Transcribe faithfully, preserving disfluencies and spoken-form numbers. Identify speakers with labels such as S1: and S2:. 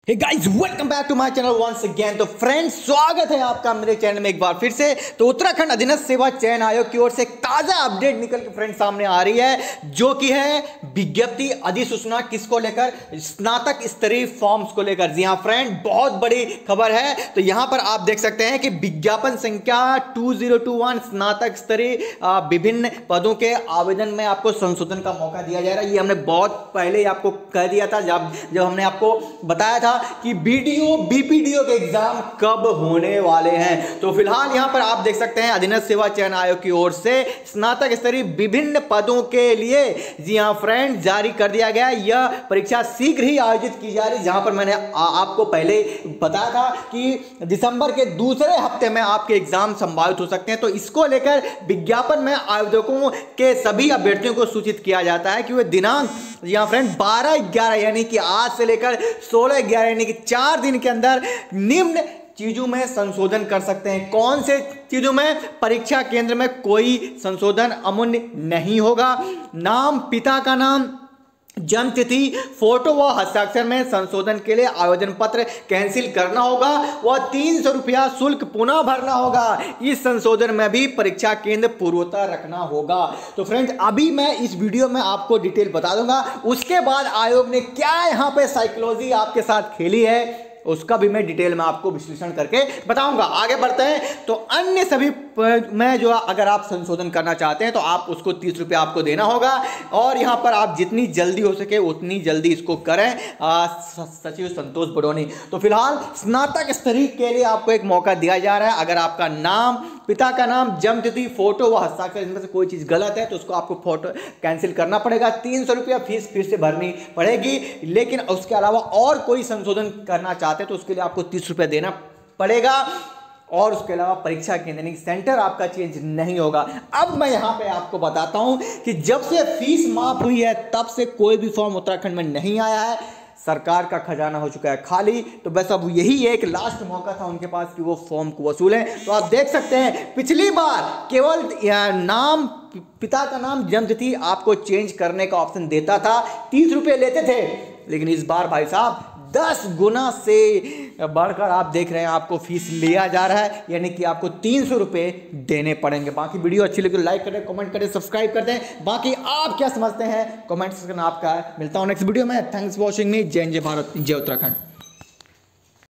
S1: Hey guys, welcome back to my channel once again. तो friends, स्वागत है आपका मेरे चैनल में एक बार फिर से। तो उत्तराखंड अधीनस्थ सेवा चयन आयोग की ओर से एक ताजा अपडेट निकल के फ्रेंड्स सामने आ रही है, जो कि है विज्ञप्ति अधिसूचना किसको लेकर, स्नातक स्तरीय फॉर्म्स को लेकर। जी हाँ फ्रेंड, बहुत बड़ी खबर है। तो यहां पर आप देख सकते हैं कि विज्ञापन संख्या टू जीरो टू वन स्नातक स्तरीय विभिन्न पदों के आवेदन में आपको संशोधन का मौका दिया जा रहा है। ये हमने बहुत पहले ही आपको कह दिया था, जब जब हमने आपको बताया था कि बीडीओ बीपीडीओ के एग्जाम कब होने वाले हैं। तो फिलहाल यहां पर आप देख सकते हैं अधीनस्थ सेवा चयन आयोग की ओर से स्नातक स्तरीय विभिन्न पदों के लिए, जी हां फ्रेंड, जारी कर दिया गया। यह परीक्षा शीघ्र ही आयोजित की जा रही, जहां पर मैंने आ, आपको पहले बताया था कि दिसंबर के दूसरे हफ्ते में आपके एग्जाम संभावित हो सकते हैं। तो इसको लेकर विज्ञापन में आवेदकों के सभी अभ्यर्थियों को सूचित किया जाता है कि वे दिनांक, यहां फ्रेंड, बारह ग्यारह यानी कि आज से लेकर सोलह ग्यारह यानी कि चार दिन के अंदर निम्न चीजों में संशोधन कर सकते हैं। कौन से चीजों में? परीक्षा केंद्र में कोई संशोधन अमूल्य नहीं होगा। नाम, पिता का नाम, जन्म तिथि, फोटो व हस्ताक्षर में संशोधन के लिए आवेदन पत्र कैंसिल करना होगा व तीन सौ रुपया शुल्क पुनः भरना होगा। इस संशोधन में भी परीक्षा केंद्र पूर्वता रखना होगा। तो फ्रेंड्स, अभी मैं इस वीडियो में आपको डिटेल बता दूंगा। उसके बाद आयोग ने क्या यहां पे साइकोलॉजी आपके साथ खेली है, उसका भी मैं डिटेल में आपको विश्लेषण करके बताऊंगा। आगे बढ़ते हैं। तो अन्य सभी में जो, अगर आप संशोधन करना चाहते हैं तो आप उसको तीस रुपये आपको देना होगा, और यहां पर आप जितनी जल्दी हो सके उतनी जल्दी इसको करें। सचिव संतोष बडोनी। तो फिलहाल स्नातक स्तरीय के लिए आपको एक मौका दिया जा रहा है। अगर आपका नाम, पिता का नाम, जन्म तिथि, फोटो व हस्ताक्षर इनमें से कोई चीज गलत है तो उसको आपको फोटो कैंसिल करना पड़ेगा। तीन सौ रुपया फीस फिर से भरनी पड़ेगी। लेकिन उसके अलावा और कोई संशोधन करना चाहते हैं तो उसके लिए आपको तीस रुपया देना पड़ेगा। और उसके अलावा परीक्षा केंद्र सेंटर आपका चेंज नहीं होगा। अब मैं यहां पे आपको बताता हूं कि जब से फीस माफ हुई है तब से कोई भी फॉर्म उत्तराखंड में नहीं आया है। सरकार का खजाना हो चुका है खाली। तो बस अब यही एक लास्ट मौका था उनके पास कि वो फॉर्म को वसूलें। तो आप देख सकते हैं, पिछली बार केवल नाम, पिता का नाम, जन्म तिथि आपको चेंज करने का ऑप्शन देता था, तीस रुपये लेते थे। लेकिन इस बार भाई साहब दस गुना से बढ़कर आप देख रहे हैं आपको फीस लिया जा रहा है, यानी कि आपको तीन सौ रुपये देने पड़ेंगे। बाकी वीडियो अच्छी लगी तो लाइक करें, कमेंट करें, सब्सक्राइब कर दें। बाकी आप क्या समझते हैं कमेंट सेक्शन आपका है। मिलता हूं नेक्स्ट वीडियो में। Thanks for watching me. जय जय भारत, जय उत्तराखंड।